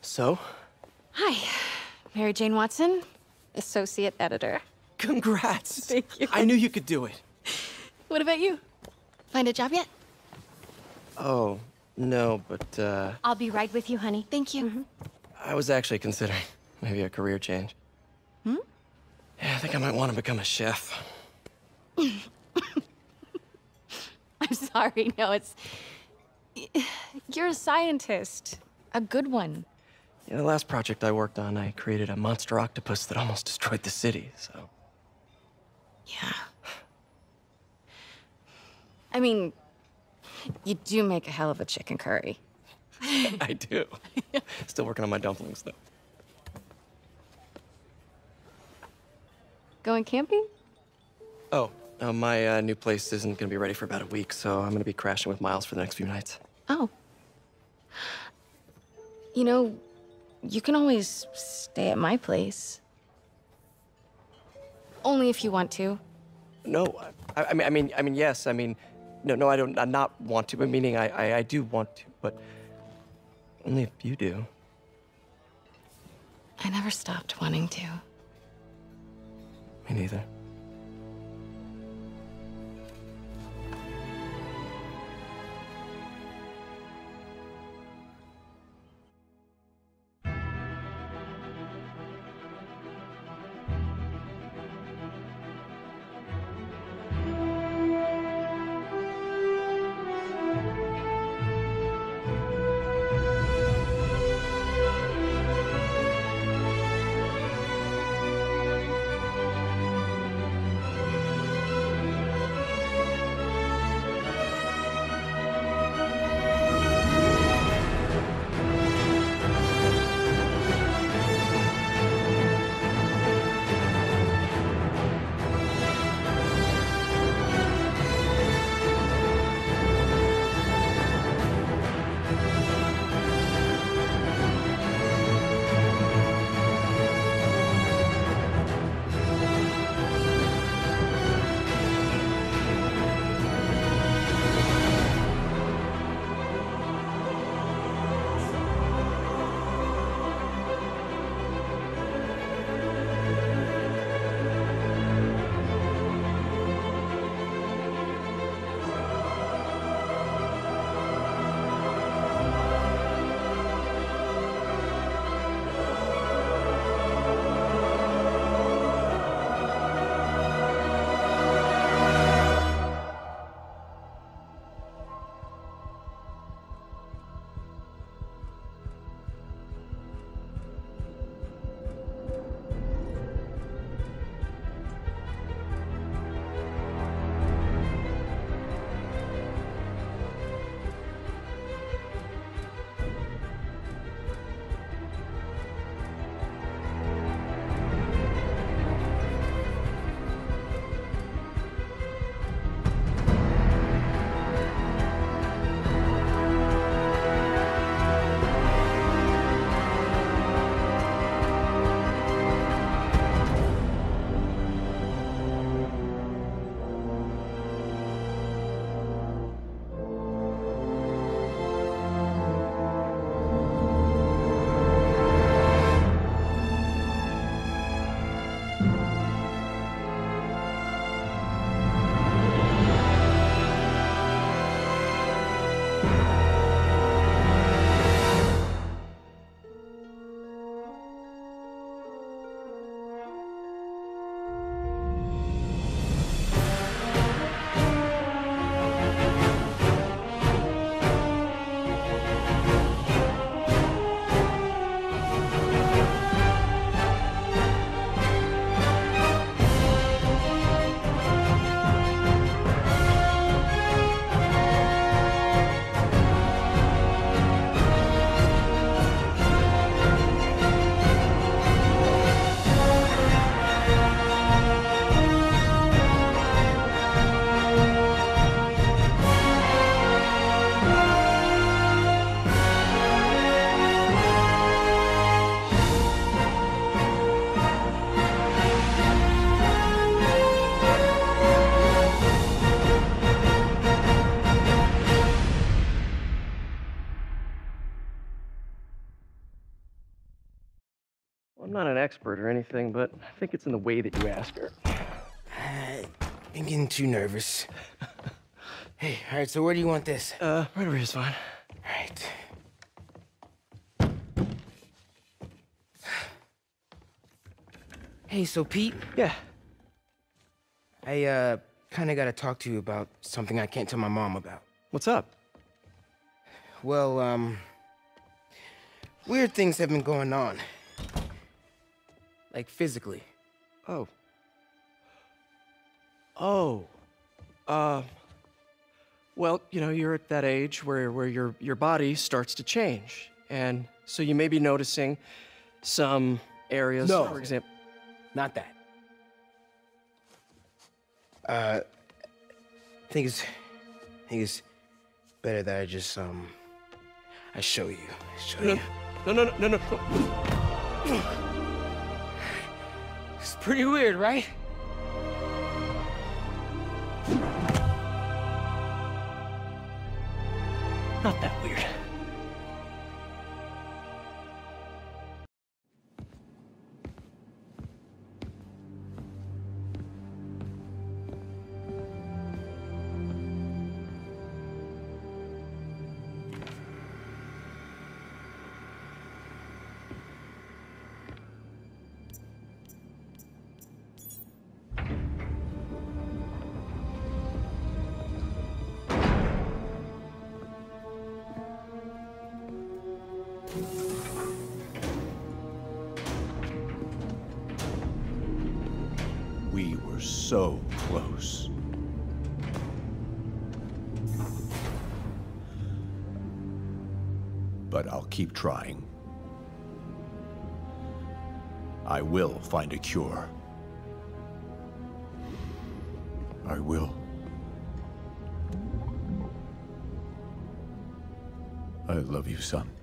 So? Hi, Mary Jane Watson, associate editor. Congrats! Thank you. I knew you could do it. What about you? Find a job yet? Oh, no, but, I'll be right with you, honey. Thank you. I was actually considering maybe a career change. Yeah, I think I might want to become a chef. I'm sorry, no, it's... You're a scientist. A good one. Yeah, the last project I worked on, I created a monster octopus that almost destroyed the city, so... Yeah. I mean, you do make a hell of a chicken curry. I do. Still working on my dumplings, though. Going camping? Oh, my new place isn't gonna be ready for about a week, so I'm gonna be crashing with Miles for the next few nights. Oh. You know, you can always stay at my place. Only if you want to. No, I mean, yes, I mean, no, I don't, I not want to, but meaning I do want to, but only if you do. I never stopped wanting to. Me neither. I'm not an expert or anything, but I think it's in the way that you ask her. I'm getting too nervous. Hey, all right, so where do you want this? Right over here's fine. All right. Hey, so Pete, Yeah. I kind of got to talk to you about something I can't tell my mom about. What's up? Well, weird things have been going on. Like physically. Oh. Oh. Well, you know, you're at that age where your body starts to change. And so you may be noticing some areas, No. for example. Not that. I think it's better that I just, I show you. No. It's pretty weird, right? Not that weird. We were so close. But I'll keep trying. I will find a cure. I will. I love you, son.